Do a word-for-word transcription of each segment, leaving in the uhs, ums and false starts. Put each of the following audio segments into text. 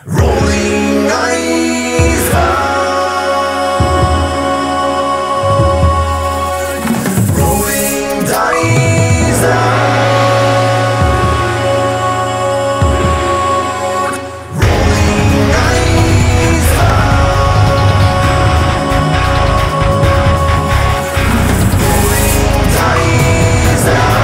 Rolling eyes out, rolling dice out, rolling eyes out, rolling dice out.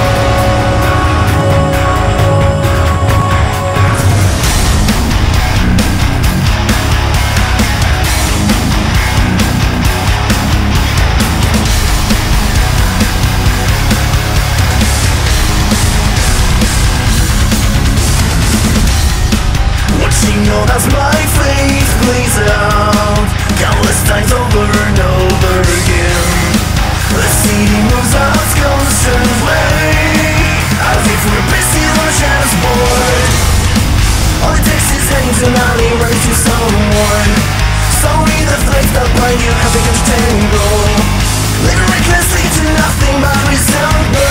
Watching all as my faith plays out, countless times over and over again. The city moves out constantly, as if we're busy on a transport. All it takes is heading to an alley, running to someone. Sorry, the flames that bind you have begun to tangle, living recklessly to nothing but resentment.